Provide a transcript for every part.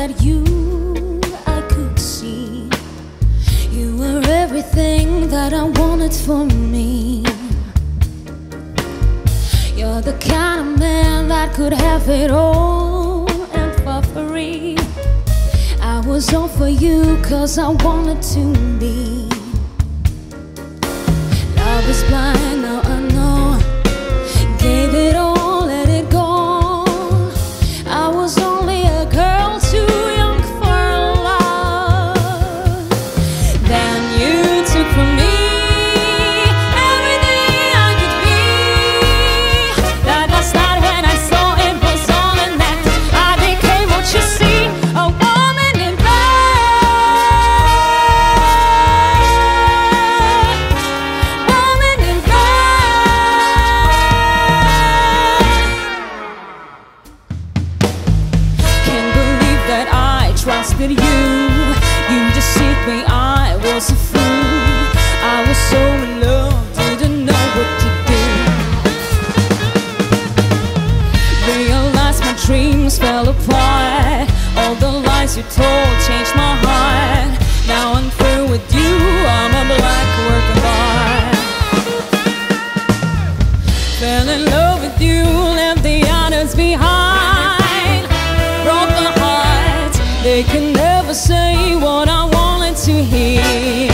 at you, I could see you were everything that I wanted for me. You're the kind of man that could have it all and for free. I was all for you 'cause I wanted to be. Love is blind, now I know. Gave it all, let it go. I was only a girl too young for love. Then you took from me everything I could be. That last night when I saw it was all an act, I became what you see, a woman in red. Woman in red. Can't believe that I trusted you. You deceived me, I was a fool. I was so in love, didn't know what to do. Realized my dreams fell apart. All the lies you told changed my heart. Now I'm through with you, I'm a black work of art. Fell in love with you, left the others behind. Broke my heart, they can never say what I wanted to hear.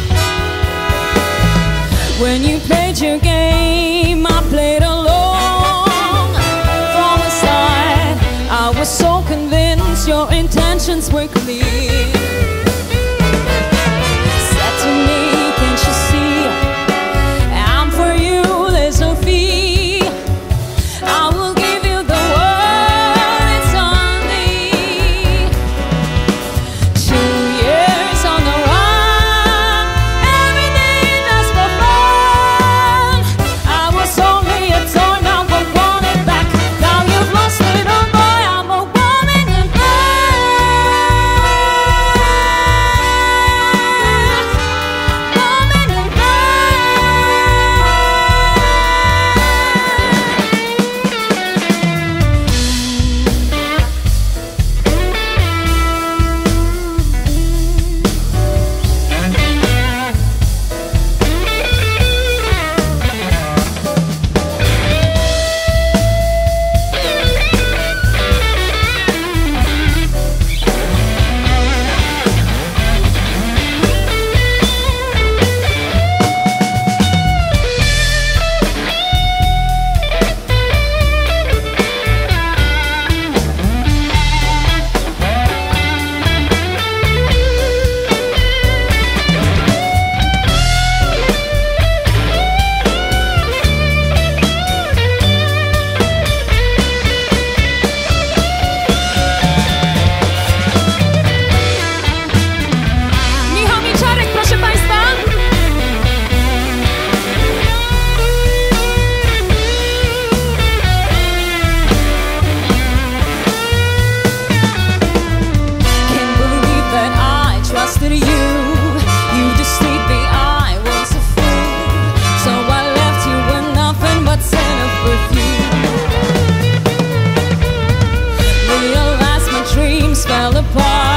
When you played your game, I played along. From the start, I was so convinced your intentions were clear. Said to me, can't you see, I'm for you, there's no fee. I will give you the world, it's on me. 2 years on the run, everything just for fun. I was only a toy, now I want it back. Now you've lost it all, boy, I'm a woman in red. Woman in Michał Mieczarek, proszę Państwa. Can't believe that I trusted you. You deceived me, I was a fool. So I left you with nothing but scent of perfume. Realized my dreams fell apart.